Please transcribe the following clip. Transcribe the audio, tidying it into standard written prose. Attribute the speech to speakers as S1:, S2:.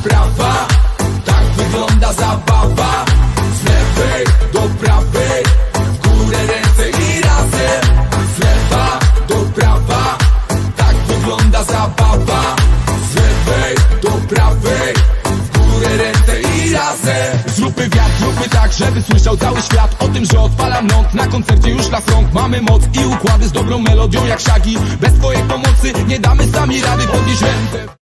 S1: prawa, tak wygląda zabawa. Z lewej do prawej, w górę ręce i razem. Z lewa do prawa, tak wygląda zabawa. Z lewej do prawej, w górę ręce i razem. Zróbmy wiatr, zróbmy tak, żeby słyszał cały świat o tym, że odpalam ląd na koncercie już na front. Mamy moc i układy z dobrą melodią jak Shaggy. Bez twojej pomocy nie damy sami rady podnieść ręce.